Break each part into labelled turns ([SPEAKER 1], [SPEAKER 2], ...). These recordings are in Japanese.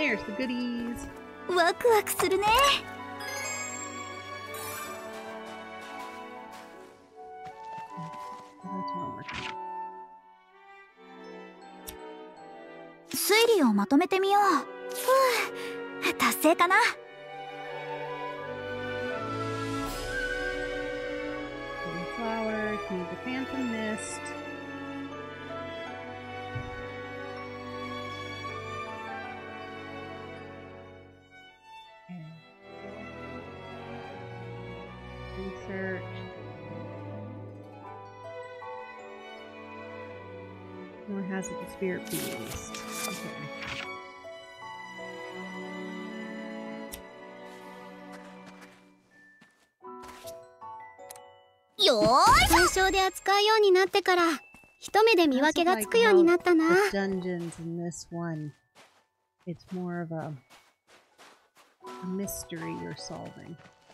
[SPEAKER 1] There's the goodies.
[SPEAKER 2] ワクワクするね。推理をまとめてみよう。ふう、達成かな。
[SPEAKER 1] Flowers, need the phantom mist. Research. More has it the spirit beast. Okay.
[SPEAKER 2] よーい。
[SPEAKER 3] 対象で扱うようになってから一目で見分けがつくようになったな。
[SPEAKER 1] Dungeons in this one. It's more of a mystery you're solving.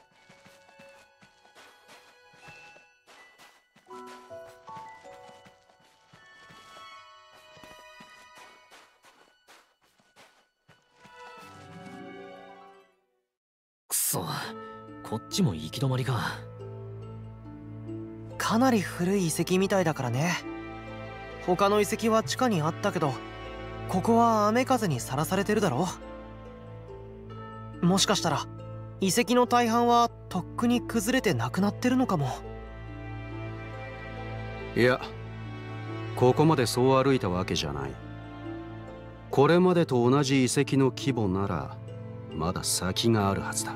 [SPEAKER 4] くそ、こっちも行き止まりか。
[SPEAKER 5] かなり古い遺跡みたいだからね。他の遺跡は地下にあったけど、ここは雨風にさらされてるだろ。もしかしたら遺跡の大半はとっくに崩れてなくなってるのかも。
[SPEAKER 6] いや、ここまでそう歩いたわけじゃない。これまでと同じ遺跡の規模ならまだ先があるはずだ。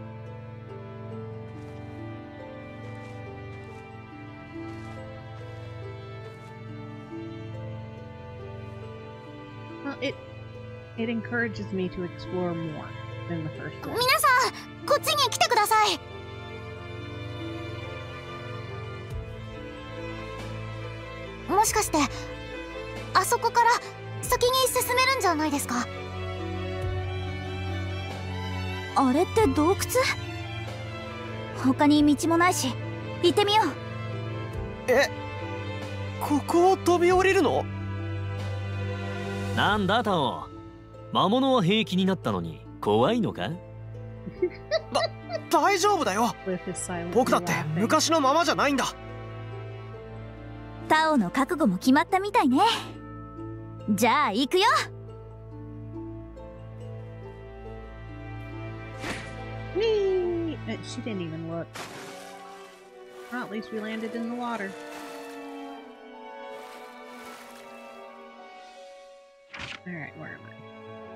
[SPEAKER 1] It encourages me to explore more than the first one.
[SPEAKER 2] 皆さん、こっちに来てください。もしかしてあそこから先に進めるんじゃないですか？あれって洞窟？他に道もないし行ってみよう。
[SPEAKER 5] え、ここを飛び降りるの？
[SPEAKER 4] なんだタオ、魔物は平気になったのに怖いのか？
[SPEAKER 5] 大丈夫だよ。僕だって昔のままじゃないんだ。
[SPEAKER 2] タオの覚悟も決まったみたいね。じゃあ行くよ。
[SPEAKER 1] Whee! She didn't even look. Well, at least we landed in the water. Alright, where am I?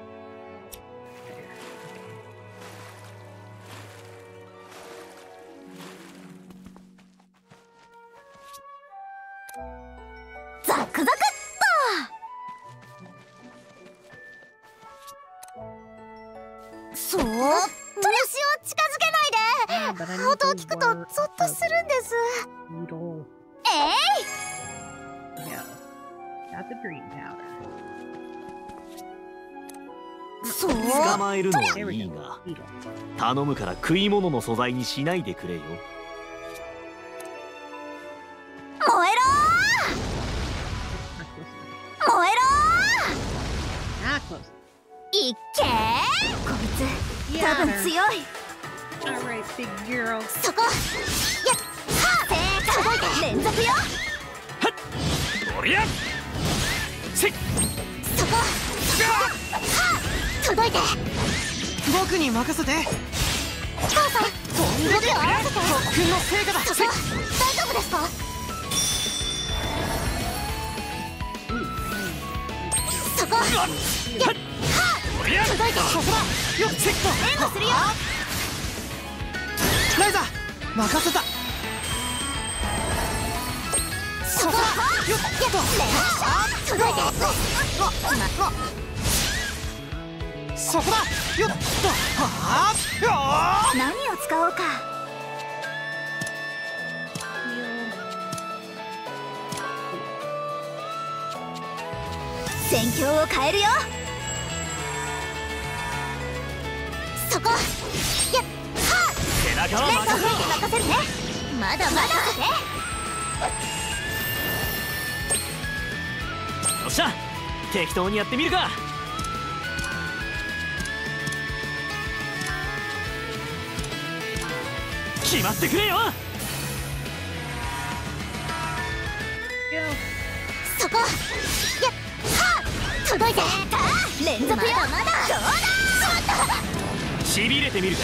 [SPEAKER 1] There.
[SPEAKER 2] ザクザクっと。そーっと虫を近づけないで。音を聞くとゾッとするんです。
[SPEAKER 1] Yeah. Got the green powder.
[SPEAKER 2] そう
[SPEAKER 4] 捕まえるのはいいが、頼むから食い物の素材にしないでくれよ。
[SPEAKER 2] 燃えろー、燃えろー。いっけー、こいつ多分強い。
[SPEAKER 1] Alright, big girl.
[SPEAKER 2] そこ、やっはっ、届いて連続よ。は
[SPEAKER 4] っ、おりゃせっ、
[SPEAKER 2] そこ、はっ、届いて。
[SPEAKER 5] 僕に任せて。
[SPEAKER 2] 母さん、動きを合わせて。
[SPEAKER 5] 特訓の成果だ。
[SPEAKER 2] そこ、大丈夫ですか？そこ、やっはっ、届いて。そこだ、
[SPEAKER 5] よっ、チェック。
[SPEAKER 2] 援護するよ。
[SPEAKER 5] ライザ任せた。
[SPEAKER 2] そこ、よっ、届いて。
[SPEAKER 5] そこだ、よっと。はあ、
[SPEAKER 2] 何を使おうか。戦況を変えるよ。そこ、やっはっ、
[SPEAKER 4] 背中は
[SPEAKER 2] 任せるね。まだまだ。
[SPEAKER 4] よっしゃ、適当にやってみるか。 決まってくれよ。
[SPEAKER 2] そこ。やっはっ、届いて。連続よ。まだどうだ。
[SPEAKER 4] しびれてみるか。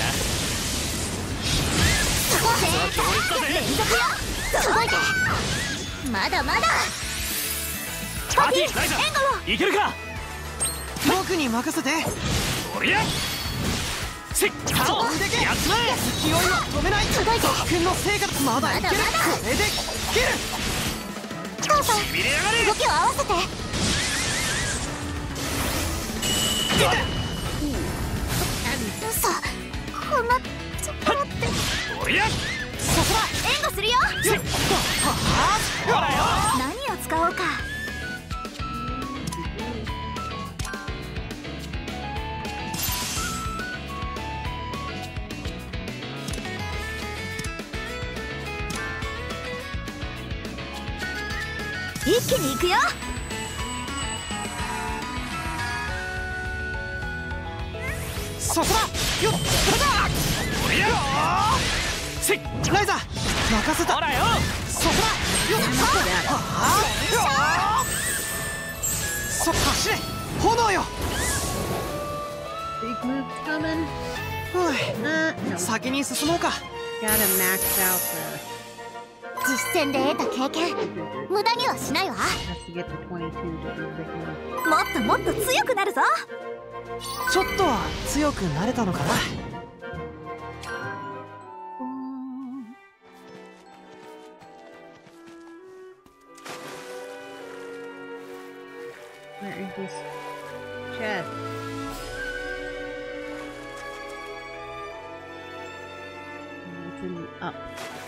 [SPEAKER 2] そこ連続よ。届いて。まだまだ。
[SPEAKER 4] パーティーライザーいけるか。
[SPEAKER 5] 僕に任せて。
[SPEAKER 4] おりゃせっかおやっつまえ。
[SPEAKER 5] 勢いは止めない。
[SPEAKER 2] 届いて。
[SPEAKER 5] 君の生活まだいける。これで切る。
[SPEAKER 2] 母さん、
[SPEAKER 4] しびれやがれ。
[SPEAKER 2] 動きを合わせて。嘘、こんなところって。
[SPEAKER 4] おりゃ
[SPEAKER 2] そこは援護するよ。
[SPEAKER 4] せっほらよ。
[SPEAKER 2] 何を使おうか。一気に行くよ。
[SPEAKER 5] そこだ。よっ、これだ。
[SPEAKER 4] おりゃせっ
[SPEAKER 5] ライザー任せた。
[SPEAKER 4] ほらよ。
[SPEAKER 5] そこだ。よっ、そっ、走れ。炎よ。
[SPEAKER 1] Big move coming.
[SPEAKER 5] ふ
[SPEAKER 1] No.
[SPEAKER 5] う、先に進もうか。
[SPEAKER 1] Gotta max out
[SPEAKER 2] 実戦で得た経験、無駄にはしないわ。
[SPEAKER 1] has to get to 22 to do big move.
[SPEAKER 2] もっともっと強くなるぞ。
[SPEAKER 5] ちょっとは強くなれたのかな。
[SPEAKER 1] Where is this chest? It's in the up.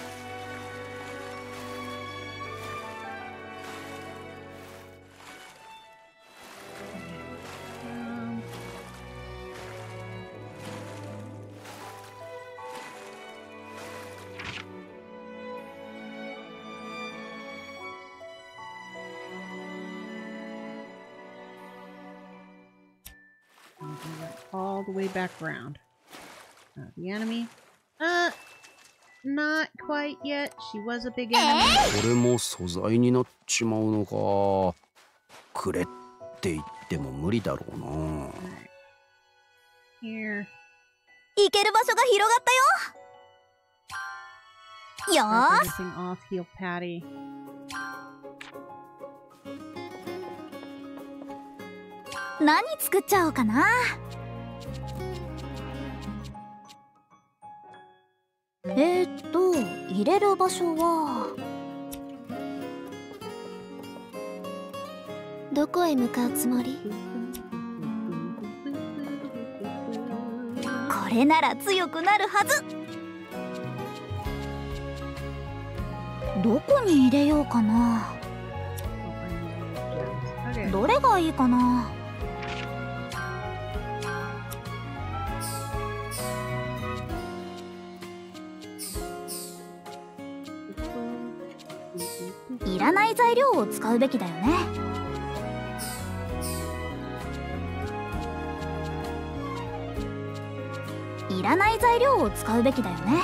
[SPEAKER 1] All the way back around. The enemy. Not quite yet. She was a big enemy.
[SPEAKER 6] これも素材になっちまうのか。くれって言っても無理だろうな。
[SPEAKER 1] Here.
[SPEAKER 2] 行ける場所が広がったよ。よーし。
[SPEAKER 1] Everything off heel patty.
[SPEAKER 2] 何作っちゃおうかな。入れる場所は
[SPEAKER 3] どこへ向かうつもり？
[SPEAKER 2] これなら強くなるはず。どこに入れようかな。どれがいいかな。いらない材料を使うべきだよね。いらない材料を使うべきだよね。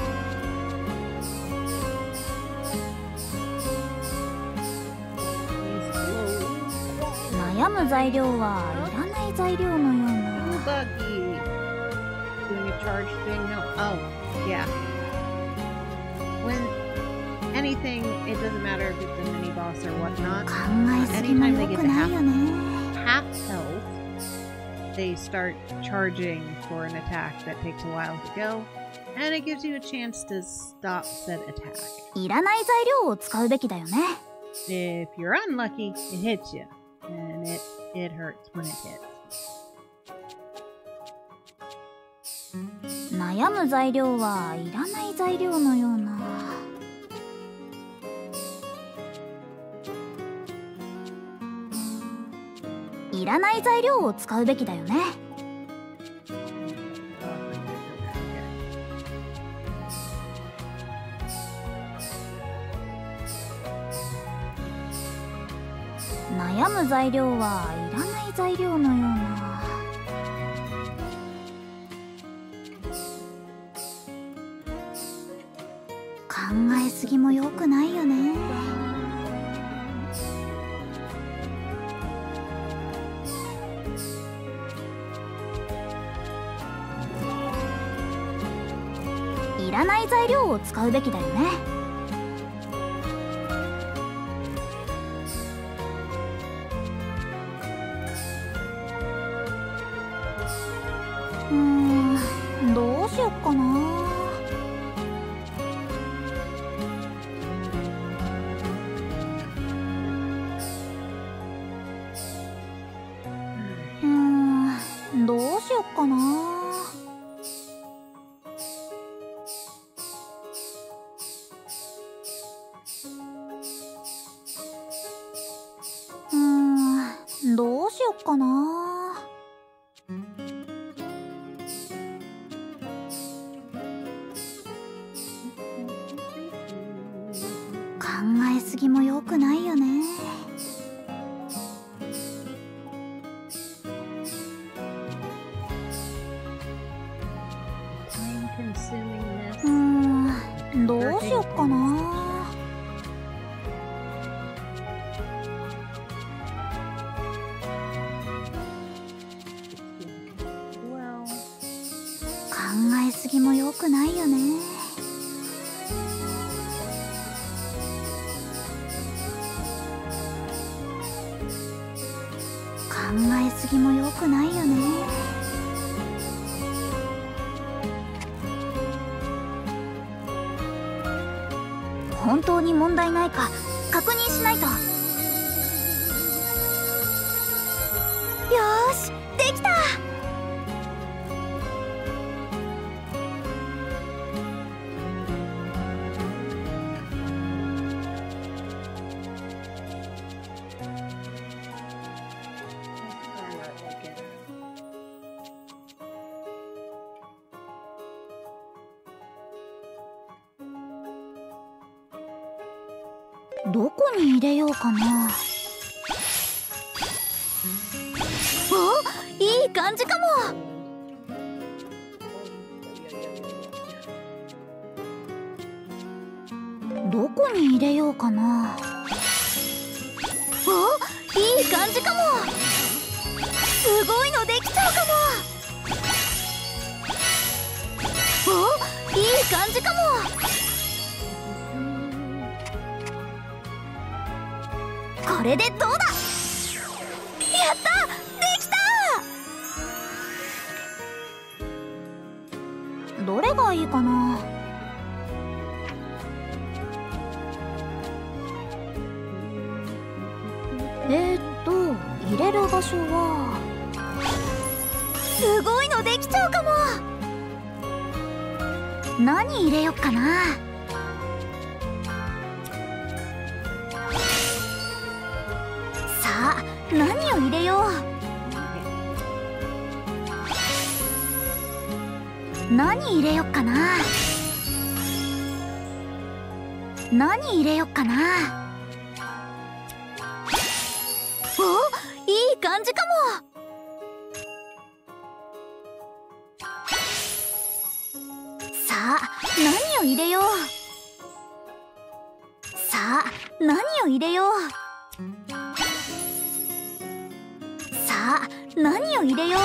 [SPEAKER 2] 悩む材料はいらない材料のような。
[SPEAKER 1] Buggy. Doing a charge thing? No. Oh, yeah. When anything, it doesn't matter if it's a mini boss or whatnot.
[SPEAKER 2] 考えすぎも良くないよね。
[SPEAKER 1] Half health, they start charging for an attack that takes a while to go, and it gives you a chance to stop said attack.
[SPEAKER 2] いらない材料を使うべきだよね。
[SPEAKER 1] If you're unlucky, it hits you, and it hurts when it hits.
[SPEAKER 2] 悩む材料はいらない材料のような。いらない材料を使うべきだよね。悩む材料はいらない材料のような。 すぎも良くないよね。いらない材料を使うべきだよね。どうしよっかな。どうしよっかな。どうしよっかな。考えすぎも良くないよね。どうしよっかな。考えすぎも良くないよね。考えすぎも良くないよね。本当に問題ないか確認しないと。よーし、できた。どこに入れようかな。お、いい感じかも。どこに入れようかな。お、いい感じかも。すごいのできちゃうかも。お、いい感じかも。これでどうだ。やった、できた。どれがいいかな。入れる場所はすごいのできちゃうかも。何入れよっかな。さあ、何を入れよう。何入れよっかな。何入れよっかな。お、いい感じかも。さあ、何を入れよう。さあ、何を入れよう。さあ、何を入れよう。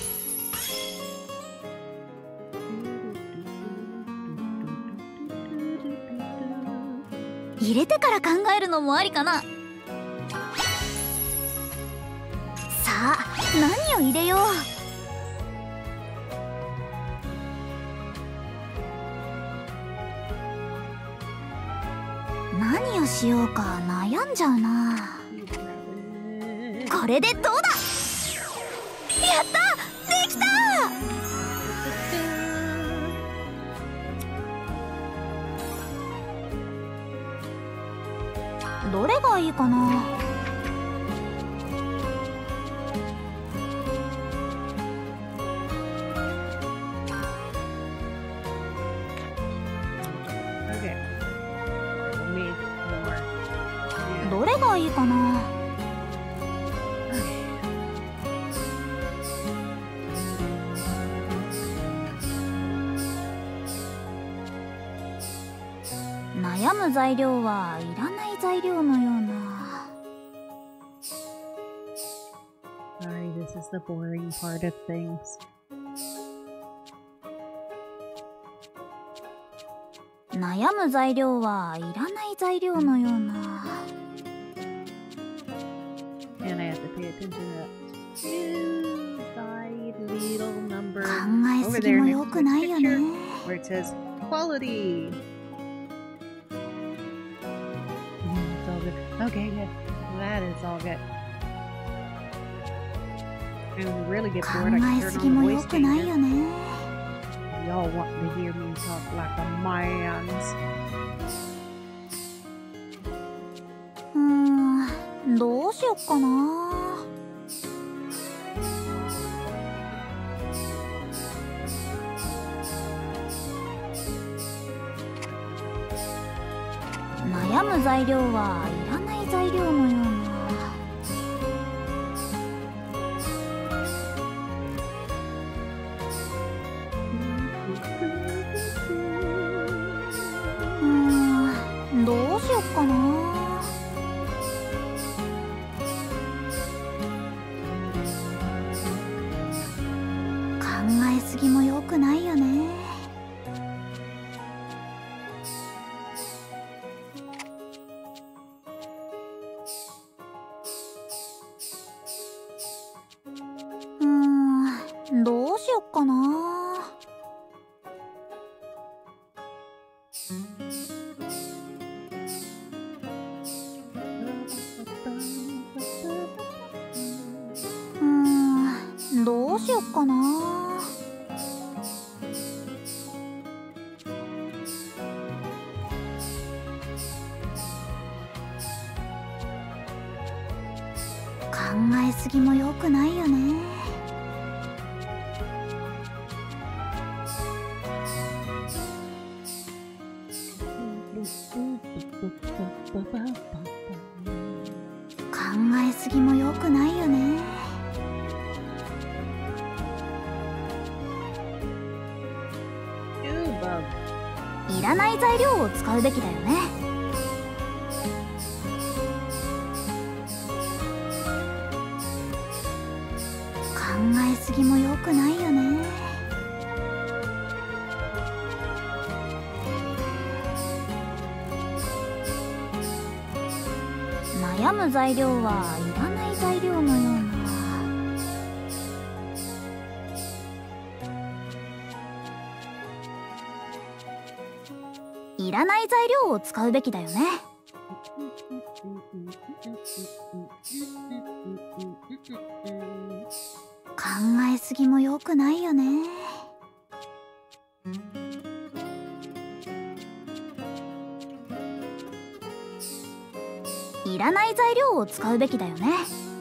[SPEAKER 2] 入れてから考えるのもありかな。さあ、何を入れよう。何をしようか悩んじゃうな。これでどうだ。やった、できた。どれがいいかな。どれがいいかな。悩むむ材料はいらない材料のような。
[SPEAKER 1] Sorry, this is the boring part of things.
[SPEAKER 2] 悩む材料はいらない材料のような。
[SPEAKER 1] And I have to pay attention to that two side little number
[SPEAKER 2] 考え
[SPEAKER 1] over
[SPEAKER 2] すぎ
[SPEAKER 1] there
[SPEAKER 2] も
[SPEAKER 1] next
[SPEAKER 2] 良
[SPEAKER 1] to
[SPEAKER 2] く
[SPEAKER 1] the
[SPEAKER 2] ないよね。
[SPEAKER 1] picture where it says quality. It's all good. Okay, good. That is all good. And really get
[SPEAKER 2] 考
[SPEAKER 1] bored. I
[SPEAKER 2] え
[SPEAKER 1] can
[SPEAKER 2] す
[SPEAKER 1] turn
[SPEAKER 2] ぎ
[SPEAKER 1] on
[SPEAKER 2] も
[SPEAKER 1] the
[SPEAKER 2] 良
[SPEAKER 1] voice
[SPEAKER 2] くない
[SPEAKER 1] changer.
[SPEAKER 2] よね。
[SPEAKER 1] Y'all want to hear me talk like a man's.
[SPEAKER 2] どうしよっかな。悩む材料はいらない材料のような。どうしよっかな。考えすぎも良くないよね。どうしよっかな。どうしよっかな。考えすぎも良くないよね。考えすぎも良くないよね。いらない材料を使うべきだよね。考えすぎも良くないよね。悩む材料はいらない材料のような。いらない材料を使うべきだよね。考えすぎも良くないよね。いらない材料を使うべきだよね。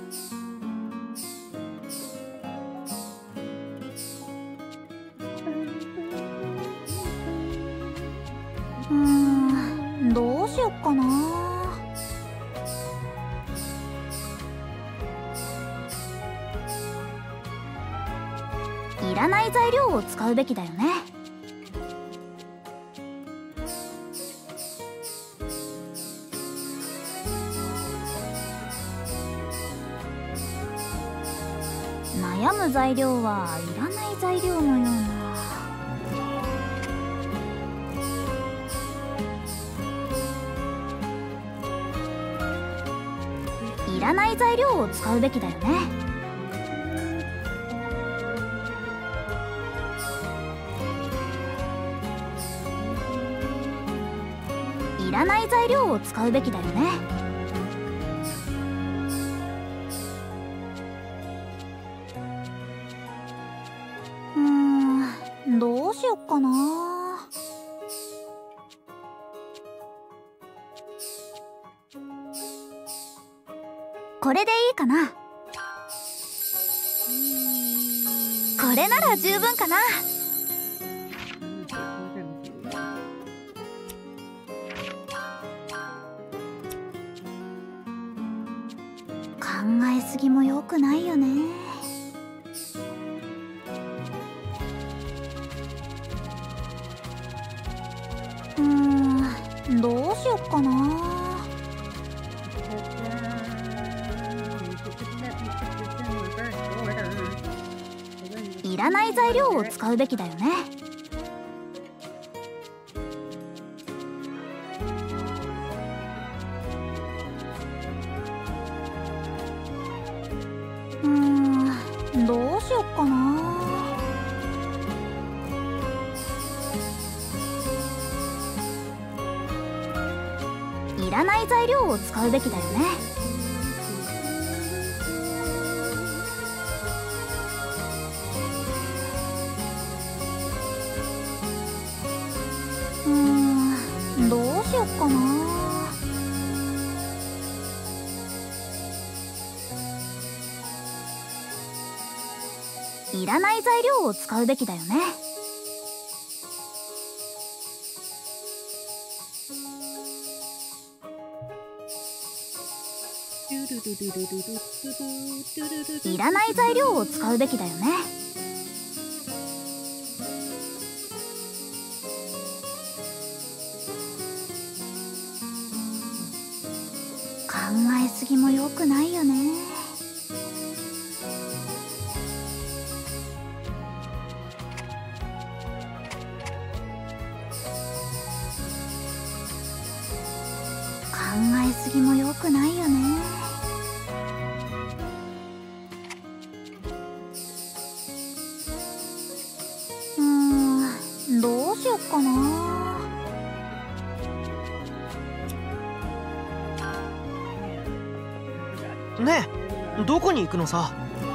[SPEAKER 2] どうしよっかな。いらない材料を使うべきだよね。悩む材料はいらない材料のような。いらない材料を使うべきだよね。いらない材料を使うべきだよね。どうしよっかな。これでいいかな。これなら十分かな。考えすぎも良くないよね。どうしよっらない材料を使うべきだよね。どうしよっかな。いらない材料を使うべきだよね。どうしよっかな。いらない材料を使うべきだよね。いらない材料を使うべきだよね。考えすぎも良くないよね。考えすぎも良くないよね。どうしよっかな。
[SPEAKER 5] ねえ、どこに行くのさ。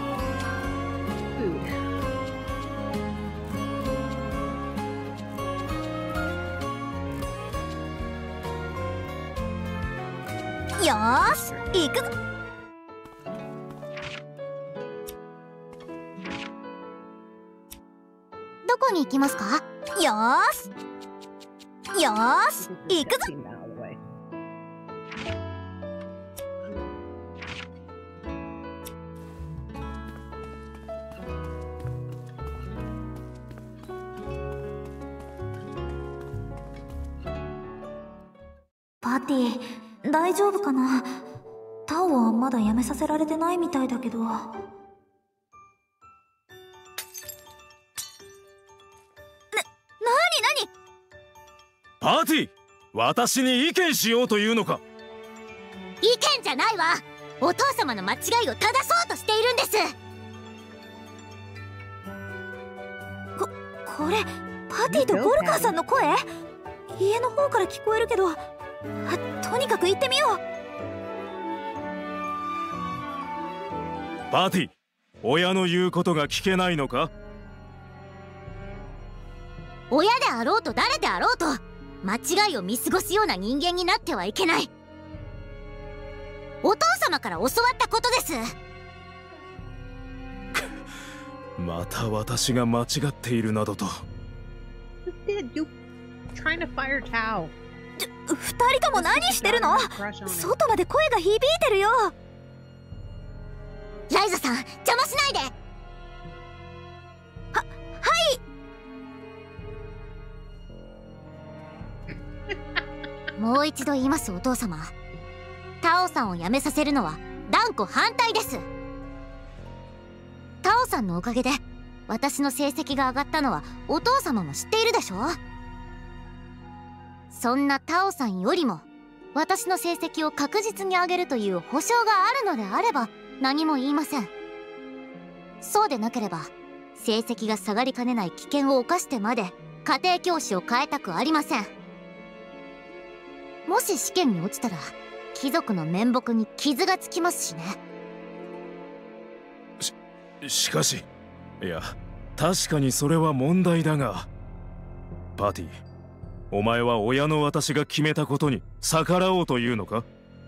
[SPEAKER 2] よーし、行くぞ。どこに行きますか？よーし、よーし、行くぞ。パーティー大丈夫かな。タオはまだ辞めさせられてないみたいだけど。なに
[SPEAKER 7] パーティー、私に意見しようというのか。
[SPEAKER 2] 意見じゃないわ。お父様の間違いを正そうとしているんです。これパーティーとボルカーさんの声？家の方から聞こえるけど、とにかく行ってみよう。
[SPEAKER 7] パーティー、親の言うことが聞けないのか。
[SPEAKER 2] 親であろうと誰であろうと間違いを見過ごすような人間になってはいけない。お父様から教わったことです。
[SPEAKER 7] また私が間違っているなどと。
[SPEAKER 2] 二人とも何してるの？外まで声が響いてるよ。ライザさん、邪魔しないで。はい。もう一度言います、お父様。タオさんを辞めさせるのは断固反対です。タオさんのおかげで私の成績が上がったのはお父様も知っているでしょ。そんなタオさんよりも私の成績を確実に上げるという保証があるのであれば何も言いません。そうでなければ成績が下がりかねない危険を冒してまで家庭教師を変えたくありません。もし試験に落ちたら貴族の面目に傷がつきますしね。
[SPEAKER 7] しかし、いや、確かにそれは問題だが、パーティー、お前は親の私が決めたことに逆らおうというのか。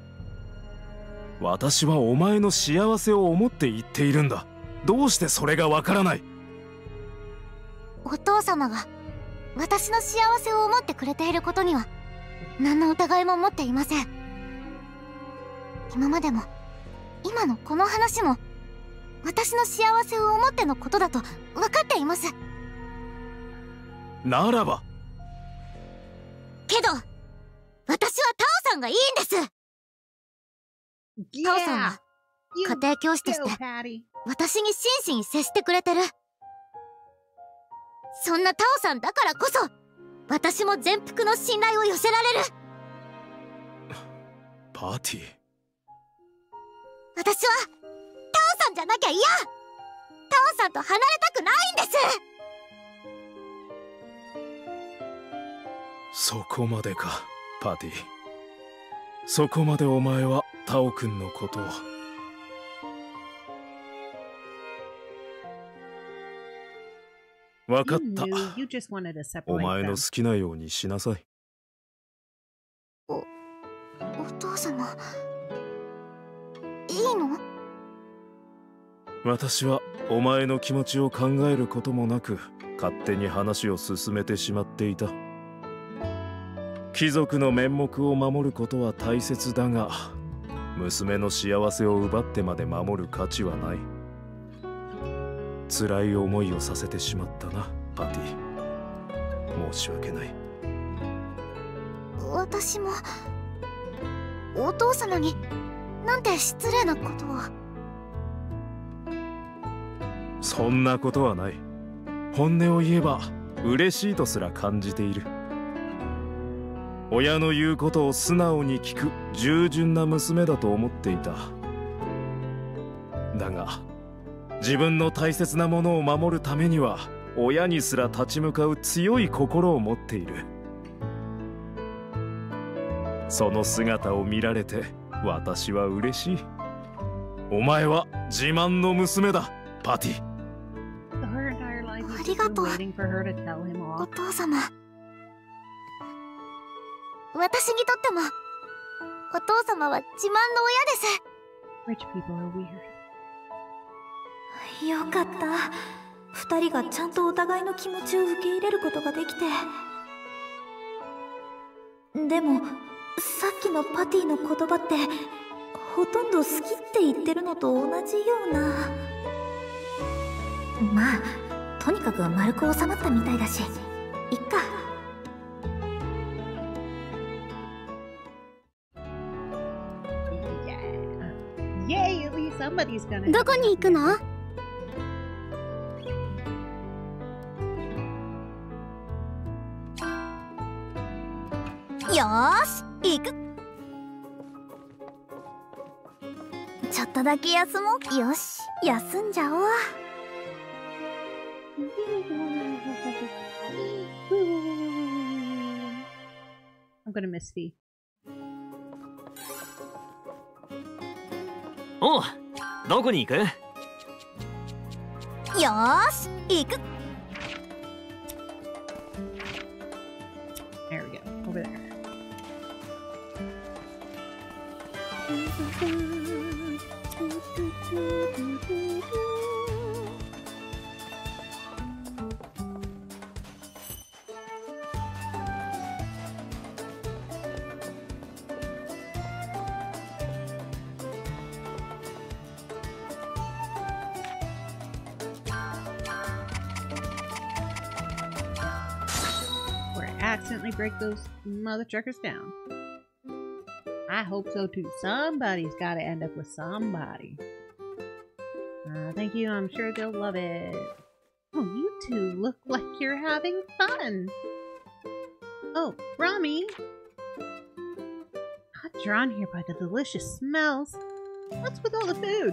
[SPEAKER 7] 私はお前の幸せを思って言っているんだ。どうしてそれがわからない。
[SPEAKER 2] お父様が私の幸せを思ってくれていることには何の疑いも持っていません。今までも今のこの話も私の幸せを思ってのことだと分かっています。
[SPEAKER 7] ならば
[SPEAKER 2] けど私はタオさんがいいんです。タオさんは家庭教師として私に真摯に接してくれてる。 そんなタオさんだからこそ私も全幅の信頼を寄せられる。
[SPEAKER 7] パーティー。
[SPEAKER 2] 私はタオさんじゃなきゃ嫌。タオさんと離れたくないんです。
[SPEAKER 7] そこまでか、パーティー。そこまでお前はタオ君のことを。分かった。お前の好きなようにしなさい。
[SPEAKER 2] お父様、いいの？
[SPEAKER 7] 私はお前の気持ちを考えることもなく勝手に話を進めてしまっていた。貴族の面目を守ることは大切だが、娘の幸せを奪ってまで守る価値はない。辛い思いをさせてしまったな、パティ。申し訳ない。
[SPEAKER 2] 私もお父様になんて失礼なことを。
[SPEAKER 7] そんなことはない。本音を言えば嬉しいとすら感じている。親の言うことを素直に聞く従順な娘だと思っていた。だが自分の大切なものを守るためには親にすら立ち向かう強い心を持っている。その姿を見られて私は嬉しい。お前は自慢の娘だ、パティ。
[SPEAKER 2] ありがとう、お父様。私にとってもお父様は自慢の親です。
[SPEAKER 8] よかった。二人がちゃんとお互いの気持ちを受け入れることができて。でもさっきのパティの言葉ってほとんど好きって言ってるのと同じような。まあとにかく丸く収まったみたいだしいっか。
[SPEAKER 3] どこに行くの？
[SPEAKER 2] よーし、行く。ちょっとだけ休もう。よし、休んじゃおう。
[SPEAKER 1] I'm gonna miss Fee.
[SPEAKER 4] おう、どこに行く？
[SPEAKER 2] よーし、行く。
[SPEAKER 1] There we go. Over there. Accidentally break those mother truckers down. I hope so too. Somebody's got to end up with somebody. Thank you. I'm sure they'll love it. Oh, you two look like you're having fun. Oh, Rami. Got drawn here by the delicious smells. What's with all the food?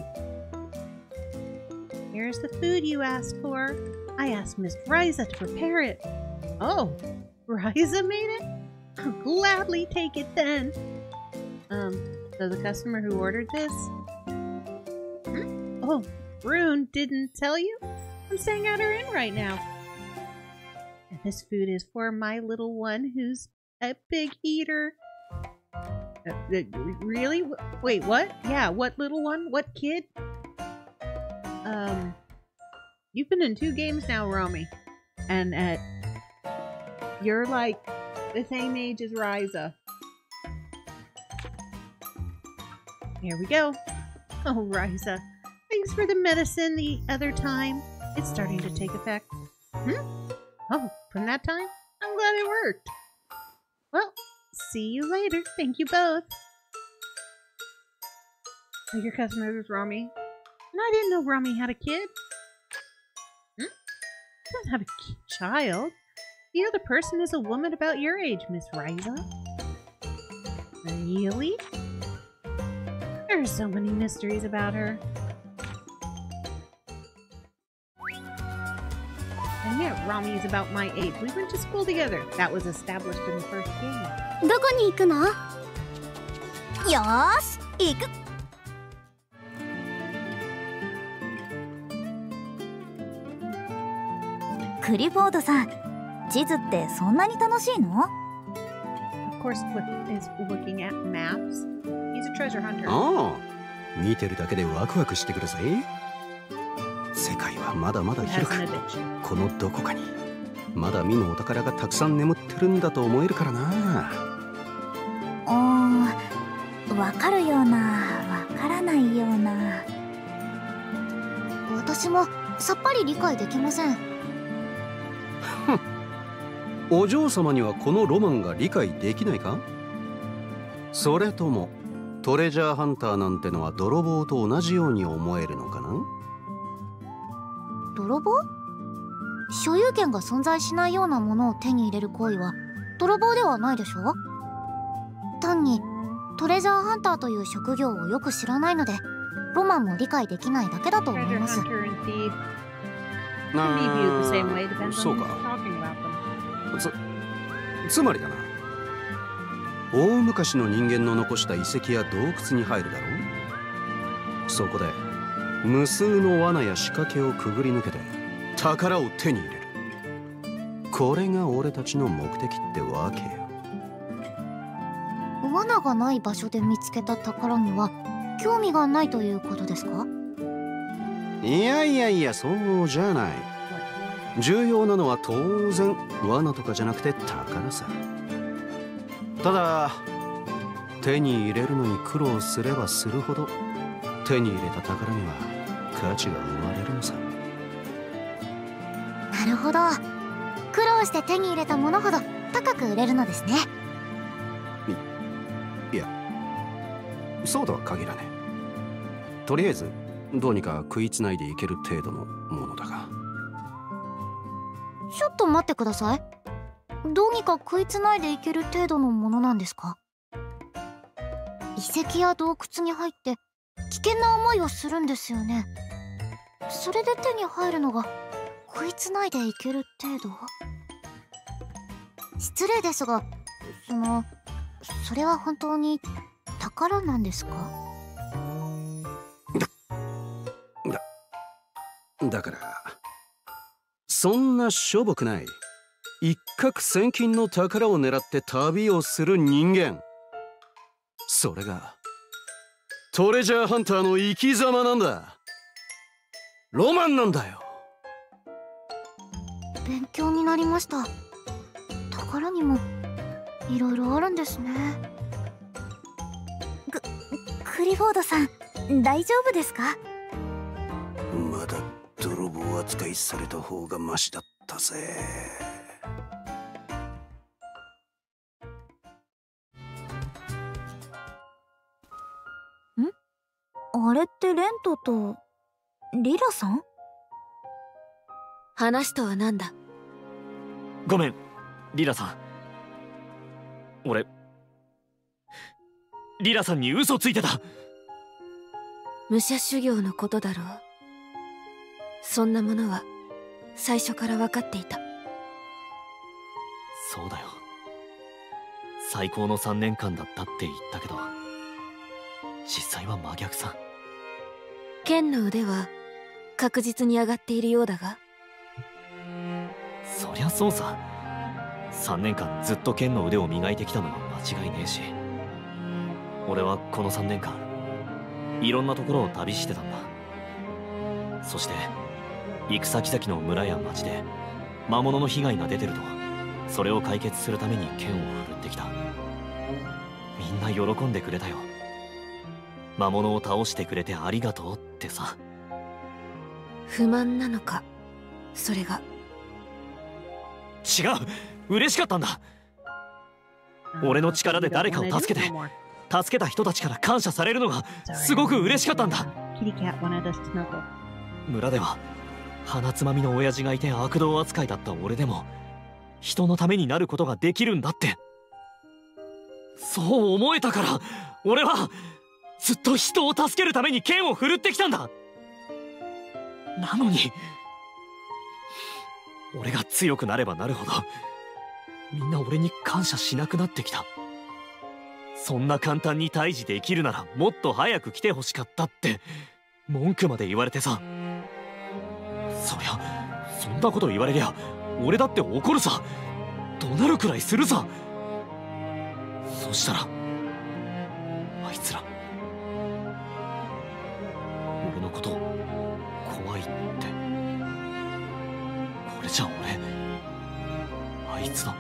[SPEAKER 1] Here's the food you asked for. I asked Miss Ryza to prepare it. Oh. Ryza made it? I'll gladly take it then. So the customer who ordered this? Oh, Brune didn't tell you? I'm staying at her inn right now. And this food is for my little one who's a big eater. Really? Wait, what? Yeah, what little one? What kid? You've been in 2 games now, Romy. And you're like the same age as Ryza. Here we go. Oh, Ryza. Thanks for the medicine the other time. It's starting to take effect. Oh, from that time? I'm glad it worked. Well, see you later. Thank you both. Oh, your customer is Romy. And I didn't know Romy had a kid. She child. The other person is a woman about your age, Miss Ryza. Really? There are so many mysteries about her. And yet, Rami is about my age. We went to school together. That was established in the first game.
[SPEAKER 3] どこに行くの？
[SPEAKER 8] よーし行く。クリフォードさん、地図ってそんなに楽しいの？
[SPEAKER 1] Of course, Cliff is looking at maps. He's a treasure hunter.
[SPEAKER 6] ああ、見てるだけでワクワクしてくるぜ。世界はまだまだ
[SPEAKER 1] He
[SPEAKER 6] 広
[SPEAKER 1] has an
[SPEAKER 6] く、
[SPEAKER 1] addiction.
[SPEAKER 6] このどこかにまだ見ぬお宝がたくさん眠ってるんだと思えるからな。
[SPEAKER 8] わかるような、わからないような。
[SPEAKER 2] 私もさっぱり理解できません。
[SPEAKER 6] お嬢様にはこのロマンが理解できないか？それともトレジャーハンターなんてのは泥棒と同じように思えるのかな？
[SPEAKER 2] 泥棒？所有権が存在しないようなものを手に入れる行為は泥棒ではないでしょ？単にトレジャーハンターという職業をよく知らないのでロマンも理解できないだけだと思い
[SPEAKER 1] Treasure
[SPEAKER 2] ます。
[SPEAKER 1] hunter and thief can be viewed the same way, depends
[SPEAKER 6] そ
[SPEAKER 1] on
[SPEAKER 6] う
[SPEAKER 1] who's
[SPEAKER 6] か。
[SPEAKER 1] talking about them.
[SPEAKER 6] つまりだな、大昔の人間の残した遺跡や洞窟に入るだろう。そこで無数の罠や仕掛けをくぐり抜けて宝を手に入れる。これが俺たちの目的ってわけよ。
[SPEAKER 2] 罠がない場所で見つけた宝には興味がないということですか？
[SPEAKER 6] いやいやいや、そうじゃない。重要なのは当然罠とかじゃなくて宝さ。ただ手に入れるのに苦労すればするほど手に入れた宝には価値が生まれるのさ。
[SPEAKER 2] なるほど。苦労して手に入れたものほど高く売れるのですね。
[SPEAKER 6] いや、そうとは限らねえ。とりあえずどうにか食いつないでいける程度のものだが。
[SPEAKER 2] ちょっと待ってください。どうにか食いつないでいける程度のものなんですか？遺跡や洞窟に入って危険な思いをするんですよね。それで手に入るのが食いつないでいける程度？失礼ですが、それは本当に宝なんですか？
[SPEAKER 6] だからそんなしょぼくない一攫千金の宝を狙って旅をする人間、それがトレジャーハンターの生き様なんだ。ロマンなんだよ。
[SPEAKER 2] 勉強になりました。宝にもいろいろあるんですね。
[SPEAKER 8] クリフォードさん、大丈夫ですか？
[SPEAKER 6] まだ泥棒扱いされた方がマシだったぜ。
[SPEAKER 8] あれってレントとリラさん？
[SPEAKER 3] 話とは何だ？
[SPEAKER 4] ごめんリラさん、俺リラさんに嘘ついてた。
[SPEAKER 3] 武者修行のことだろう。そんなものは最初から分かっていた。
[SPEAKER 4] そうだよ、最高の3年間だったって言ったけど実際は真逆さ。
[SPEAKER 3] 剣の腕は確実に上がっているようだが。
[SPEAKER 4] そりゃそうさ。3年間ずっと剣の腕を磨いてきたのは間違いねえし、俺はこの3年間いろんなところを旅してたんだ。そして行く先々の村や町で魔物の被害が出てるとそれを解決するために剣を振るってきた。みんな喜んでくれたよ。魔物を倒してくれてありがとうってさ。
[SPEAKER 3] 不満なのかそれが。
[SPEAKER 4] 違う、嬉しかったんだ。俺の力で誰かを助けて助けた人たちから感謝されるのがすごく嬉しかったんだ。村では鼻つまみの親父がいて悪童扱いだった俺でも人のためになることができるんだって、そう思えたから俺はずっと人を助けるために剣を振るってきたんだ。なのに俺が強くなればなるほどみんな俺に感謝しなくなってきた。そんな簡単に退治できるならもっと早く来てほしかったって文句まで言われてさ。そりゃそんなこと言われりゃ俺だって怒るさ、怒鳴るくらいするさ。そしたらあいつら俺のこと怖いって、これじゃ俺あいつの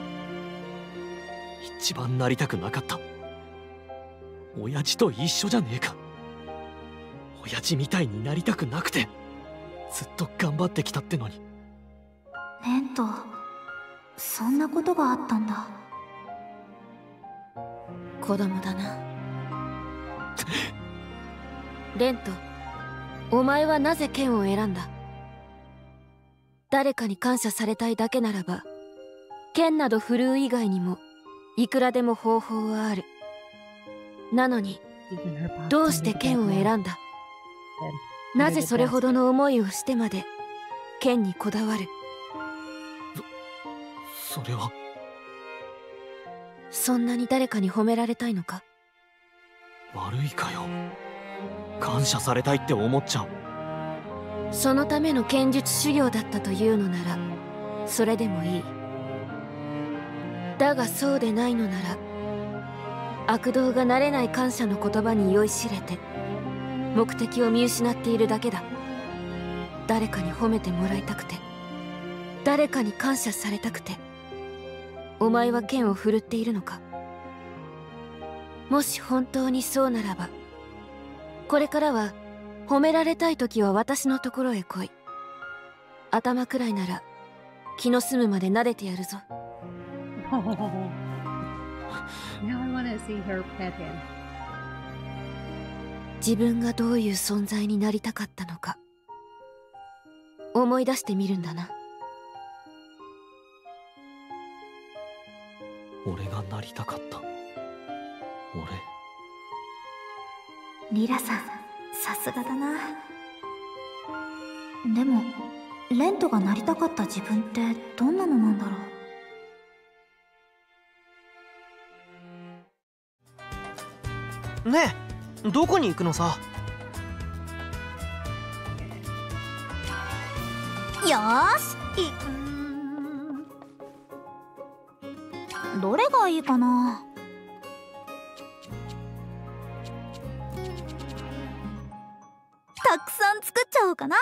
[SPEAKER 4] 一番なりたくなかった親父と一緒じゃねえか。親父みたいになりたくなくてずっと頑張ってきたってのに。
[SPEAKER 8] レント、そんなことがあったんだ。
[SPEAKER 3] 子供だな。レント、お前はなぜ剣を選んだ？誰かに感謝されたいだけならば剣など振るう以外にもいくらでも方法はある。なのにどうして剣を選んだ？なぜそれほどの思いをしてまで剣にこだわる？
[SPEAKER 4] それは
[SPEAKER 3] そんなに誰かに褒められたいのか？
[SPEAKER 4] 悪いかよ、感謝されたいって思っちゃう。
[SPEAKER 3] そのための剣術修行だったというのならそれでもいい。だがそうでないのなら悪童が慣れない感謝の言葉に酔いしれて目的を見失っているだけだ。誰かに褒めてもらいたくて、誰かに感謝されたくてお前は剣を振るっているのか？もし本当にそうならばこれからは褒められたい時は私のところへ来い。頭くらいなら気の済むまで撫でてやるぞ。
[SPEAKER 1] Now I want to see her pet him.
[SPEAKER 3] 自分がどういう存在になりたかったのか思い出してみるんだな。
[SPEAKER 4] 俺がなりたかった。
[SPEAKER 8] リラさん、さすがだな。でもレントがなりたかった自分ってどんなのなんだろう。
[SPEAKER 5] ねえ、どこに行くのさ？
[SPEAKER 2] よーし、どれがいいかな。たくさん作っちゃおうかな。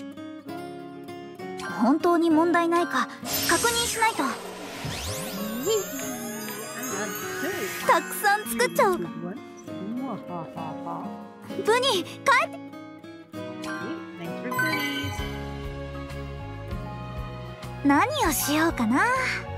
[SPEAKER 2] 本当に問題ないか確認しないと。たくさん作っちゃおうか。ブニー、帰って。何をしようかな。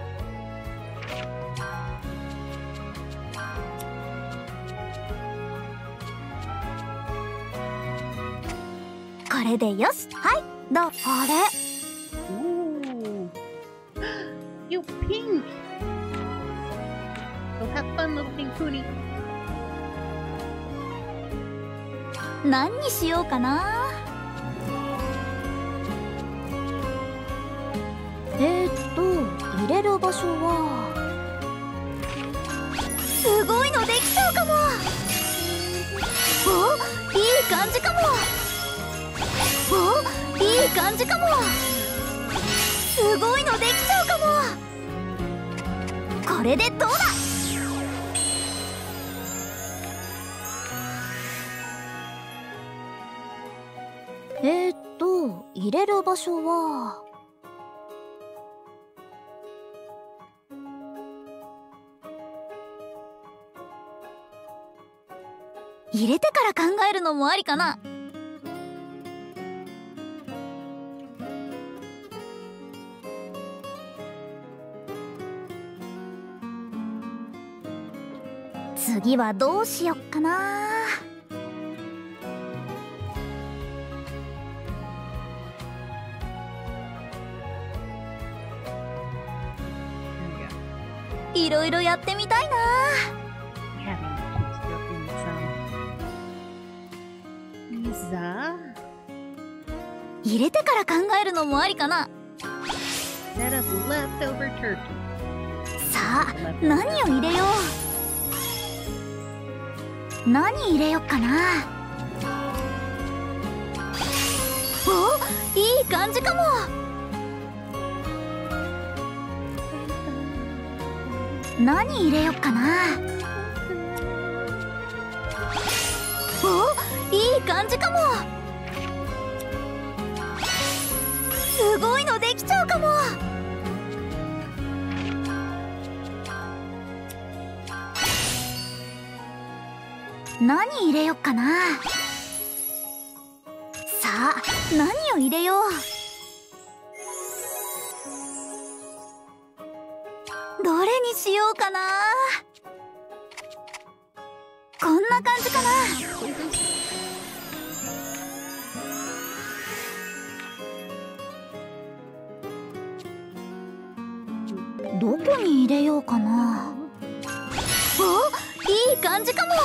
[SPEAKER 2] これでよし。はい、どう？あれ？
[SPEAKER 1] Ooh. You pink. So have fun, little pink poonie.
[SPEAKER 2] 何にしようかな。入れる場所はすごいのできちゃうかも。お、いい感じかも。お、いい感じかも。すごいのできちゃうかも。これでどうだ。入れる場所は入れてから考えるのもありかな。次はどうしよっかな。
[SPEAKER 8] いろいろやってみたいな。
[SPEAKER 1] Having keeps dropping some pizza
[SPEAKER 8] 入れてから考えるのもありかな。
[SPEAKER 1] instead of leftover turkey.
[SPEAKER 8] さあ、何を入れよう。何入れよっかな。お、いい感じかも。何入れよっかな。お、いい感じかも。すごいのできちゃうかも。何入れよっかな。さあ、何を入れよう。どれにしようかな。こんな感じかな。どこに入れようかな。お、いい感じかも。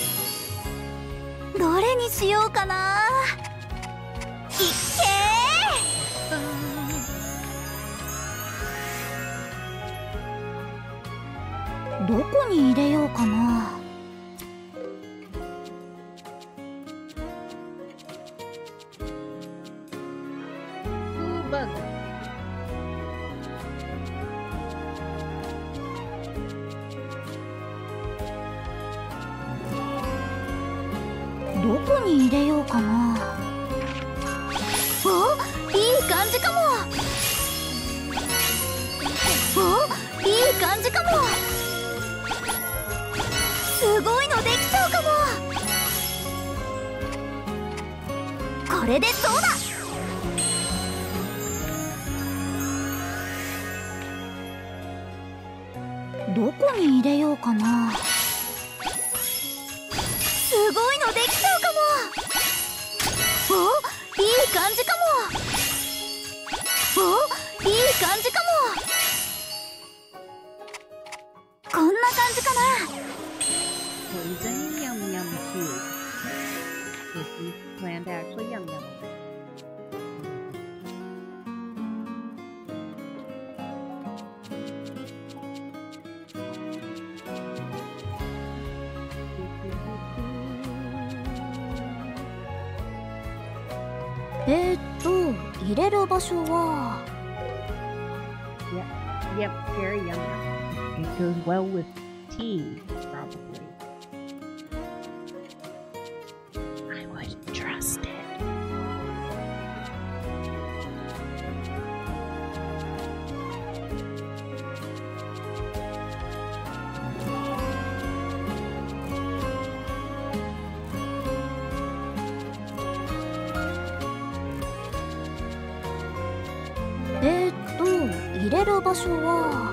[SPEAKER 8] どれにしようかな。いっけー。どこに入れようかな。どこに入れようかな。お、いい感じかも。お、いい感じかも。すごいのできちゃうかも。これでどうだ。どこに入れようかな。すごいのできちゃうかも。お、いい感じかも。お、いい感じかも。こんな感じかな。
[SPEAKER 1] Poison yum yum cube. If you plan to actually yum yum.
[SPEAKER 8] It 入れる場所は。
[SPEAKER 1] Yep, very yum yum. It goes well with tea, probably. I would trust it.
[SPEAKER 8] It 入れる場所は。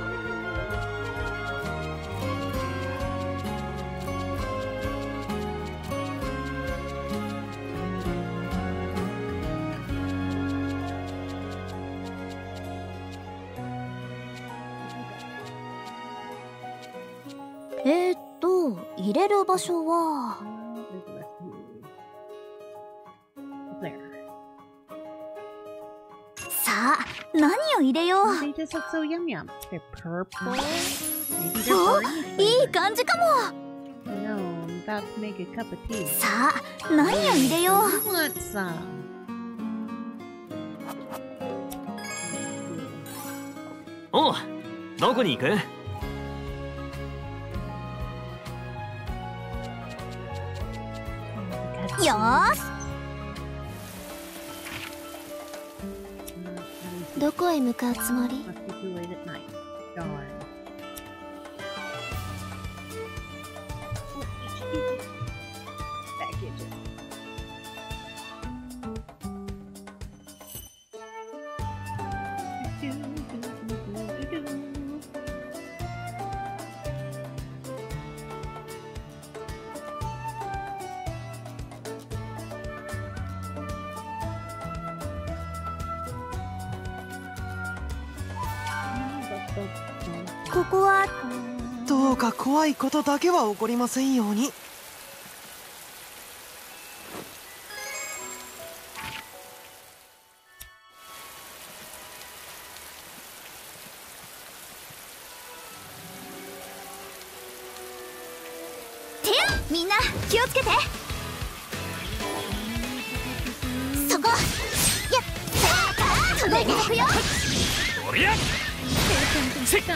[SPEAKER 8] 入れる場所は。
[SPEAKER 1] There.
[SPEAKER 8] さあ、何を入れよう。
[SPEAKER 1] They just look so yum yum. They're purple. Maybe they're
[SPEAKER 8] お、
[SPEAKER 1] burning
[SPEAKER 8] いい
[SPEAKER 1] flavor.
[SPEAKER 8] 感じかも。
[SPEAKER 1] No, I'm about to make a cup of tea.
[SPEAKER 8] さあ、何を入れよう。
[SPEAKER 1] You want some?
[SPEAKER 4] おう、どこに行く？
[SPEAKER 8] よーし。どこへ向かうつもり？
[SPEAKER 1] Must be too late at night. Darn. Packages.
[SPEAKER 8] .ここは
[SPEAKER 5] か怖いことだけは起こりませんように。
[SPEAKER 2] みんな気をつけて。そこ。やっ、届いていくよ。
[SPEAKER 4] おりゃ
[SPEAKER 2] せっ、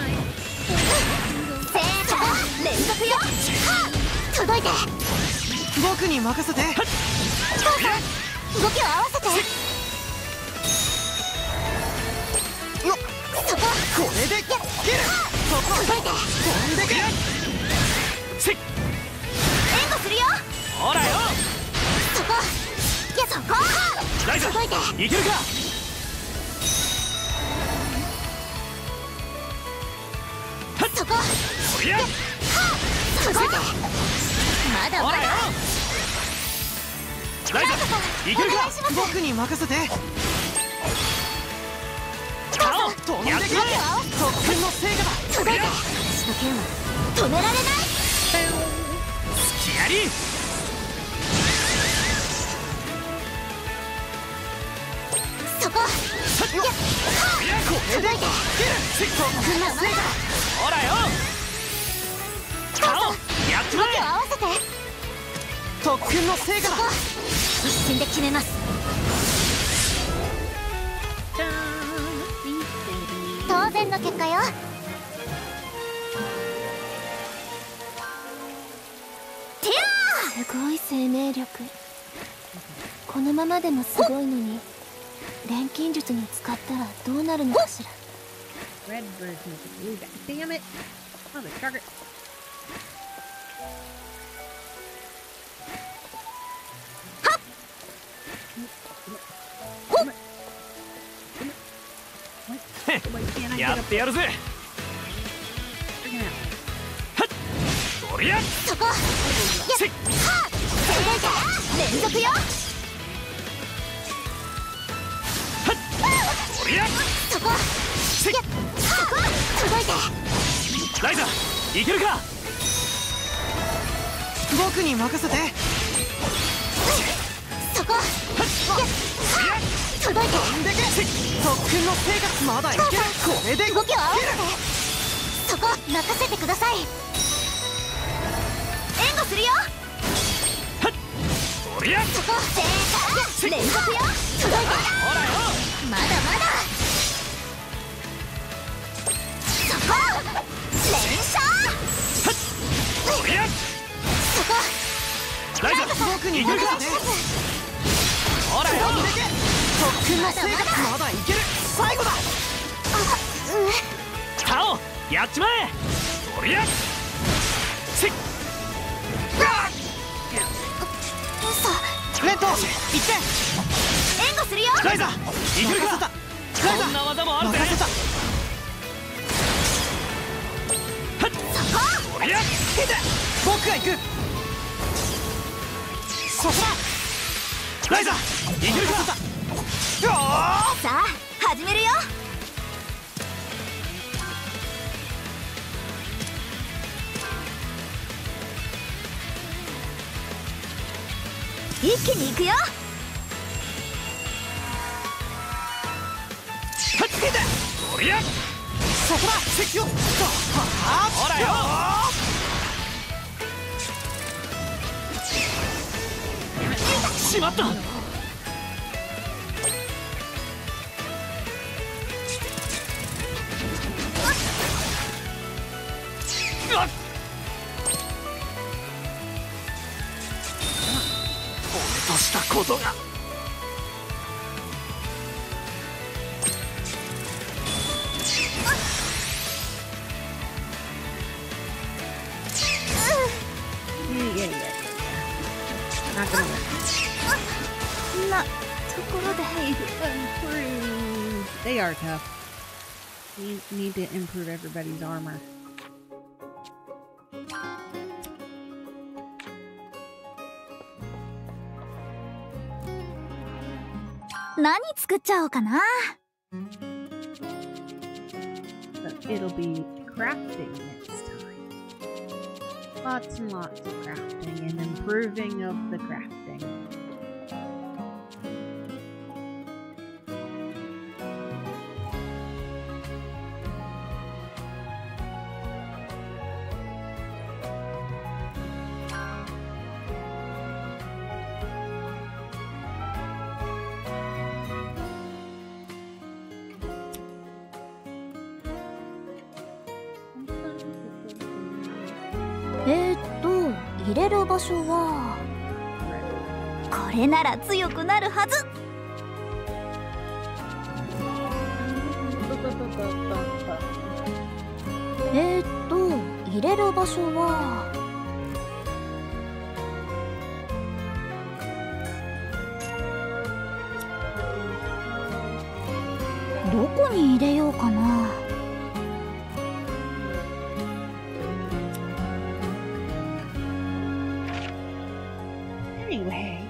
[SPEAKER 2] 連続よ。届いて。
[SPEAKER 5] 僕に任せて。
[SPEAKER 2] 動きを合わせて。
[SPEAKER 5] よっ、
[SPEAKER 2] そこ。
[SPEAKER 5] これで切る。そこ。
[SPEAKER 2] 届いて。
[SPEAKER 5] 飛んでく。
[SPEAKER 4] せっ、
[SPEAKER 2] 援護するよ。
[SPEAKER 4] ほらよ。
[SPEAKER 2] そこ。いや、そこ。
[SPEAKER 4] ライザ
[SPEAKER 2] 届いて。
[SPEAKER 4] いけるか。
[SPEAKER 2] そこ。
[SPEAKER 4] おりゃ
[SPEAKER 2] 届いて。まだまだ。
[SPEAKER 4] ライザいけるか。
[SPEAKER 5] 僕に任せて。
[SPEAKER 4] 顔
[SPEAKER 5] 飛んでく。
[SPEAKER 4] やっ
[SPEAKER 5] 特訓の成果だ。
[SPEAKER 2] 届いて。私の剣は止められない。
[SPEAKER 4] すきやり。
[SPEAKER 2] そこ。
[SPEAKER 4] いやこれで
[SPEAKER 2] 届いて。
[SPEAKER 5] 特訓の成果だ。
[SPEAKER 4] ほらよ。顔やっちまえ。
[SPEAKER 2] 動きを合わせて。
[SPEAKER 5] 特訓の成果だ。
[SPEAKER 2] 一瞬で決めます。当然の結果よ。てや
[SPEAKER 3] すごい生命力。このままでもすごいのに、錬金術に使ったらどうなるのかしら。
[SPEAKER 1] Red version of the blue guy. Damn it! Mother trucker. Why can't I
[SPEAKER 4] や
[SPEAKER 1] get
[SPEAKER 4] っ
[SPEAKER 1] up
[SPEAKER 4] てやるぜ。
[SPEAKER 1] freaking out?
[SPEAKER 4] おりゃ
[SPEAKER 2] そこ。
[SPEAKER 4] せっ、
[SPEAKER 2] 連続よ。
[SPEAKER 4] おりゃ
[SPEAKER 2] そこ。
[SPEAKER 4] せっ、
[SPEAKER 2] そこ。届いて。
[SPEAKER 4] ライザいけるか。
[SPEAKER 5] 僕に任せて。
[SPEAKER 2] そこ。届いて。
[SPEAKER 5] 飛んでけ。特訓の成果。まだいける。これで
[SPEAKER 2] 動きを合わせて。そこ任せてください。援護するよ。
[SPEAKER 4] おりゃ
[SPEAKER 2] そこ。連続よ。届いて。
[SPEAKER 4] ほらよ。
[SPEAKER 2] まだまだ。そこ。連射。
[SPEAKER 4] おりゃ
[SPEAKER 2] そこ。
[SPEAKER 4] ライザ
[SPEAKER 5] 僕に
[SPEAKER 4] いけるか。
[SPEAKER 5] 任せて。
[SPEAKER 4] ほらよ。
[SPEAKER 5] 特訓の成果。まだいける。最後だ。
[SPEAKER 4] 顔やっちまえ。おりゃせっ、
[SPEAKER 2] 嘘。
[SPEAKER 5] レント行って。
[SPEAKER 2] 援護するよ。
[SPEAKER 4] ライザいけるか。
[SPEAKER 5] 任せた。
[SPEAKER 4] こんな技もあるぜ。
[SPEAKER 5] 任せた。
[SPEAKER 4] おりゃ
[SPEAKER 5] 僕が行く。そこだ。
[SPEAKER 4] ライザいけるか。
[SPEAKER 2] さあ始めるよ。一気に行くよ。
[SPEAKER 4] おりゃ
[SPEAKER 5] そこだ。敵を。
[SPEAKER 4] ほらよ。しまった。うわっ、俺としたことが。
[SPEAKER 1] Yeah. Not gonna work.
[SPEAKER 8] なところで
[SPEAKER 1] Improve. They are tough. We need to improve everybody's armor.
[SPEAKER 8] 何作っちゃおうかな。
[SPEAKER 1] So it'll be crafting next time. Lots and lots of crafting and improving of the crafting.
[SPEAKER 8] 入れる場所はこれなら強くなるはず。入れる場所はどこに入れようかな。
[SPEAKER 1] Anyway,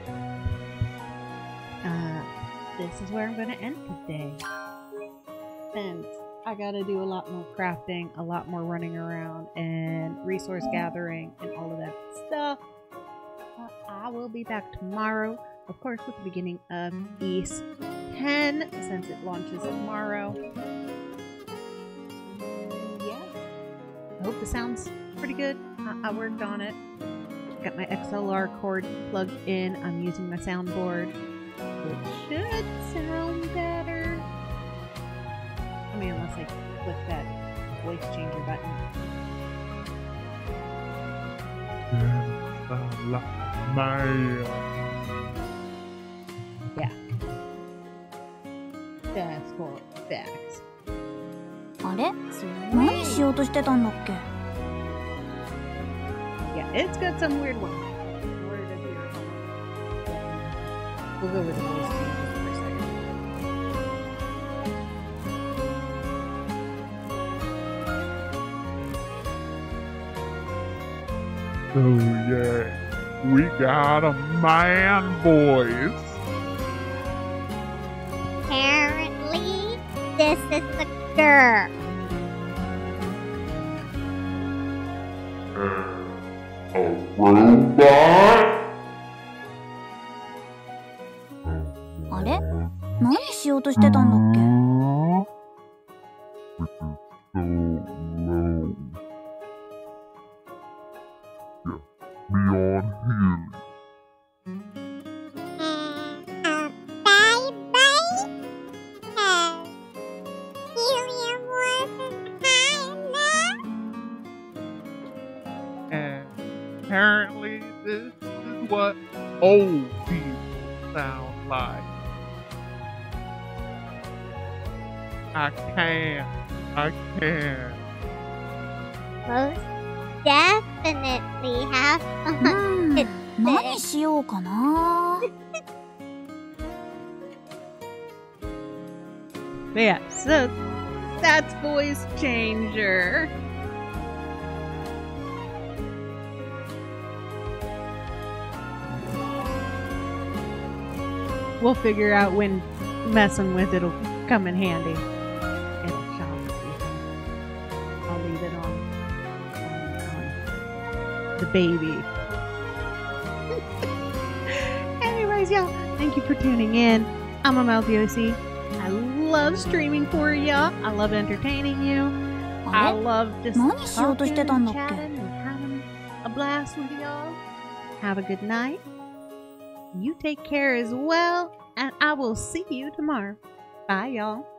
[SPEAKER 1] this is where I'm gonna end today. Since I gotta do a lot more crafting, a lot more running around, and resource gathering, and all of that stuff. I will be back tomorrow, of course, with the beginning of Ys 10, since it launches tomorrow. Yeah, I hope the sound's pretty good. I worked on it. Got my XLR cord plugged in. I'm using my soundboard. It should sound better. I mean, unless I click that voice changer button. Yeah. That's for facts.
[SPEAKER 8] あれ？何しようとしてたんだっけ？
[SPEAKER 1] Yeah, it's got some weird ones. We'll go with the voice changes for a second.
[SPEAKER 9] Oh yeah, we got a man, boys.
[SPEAKER 2] Apparently, this is the girl.
[SPEAKER 9] A robot?
[SPEAKER 8] あれ？何しようとしてたんだっけ？
[SPEAKER 2] Bye bye. Helium wasn't high enough.
[SPEAKER 9] Apparently, this is what old people sound like. I can't.
[SPEAKER 2] Most definitely have fun with
[SPEAKER 8] 何しようかな。
[SPEAKER 1] Yeah, so that's voice changer. We'll figure out when messing with it'll come in handy. It'll shop. I'll leave it on the baby. Anyways, y'all, thank you for tuning in. I'm Amalthiosi. I love streaming for ya. I love entertaining you. I love just talking and chatting and having a blast with y'all. Have a good night. You take care as well, and I will see you tomorrow. Bye, y'all.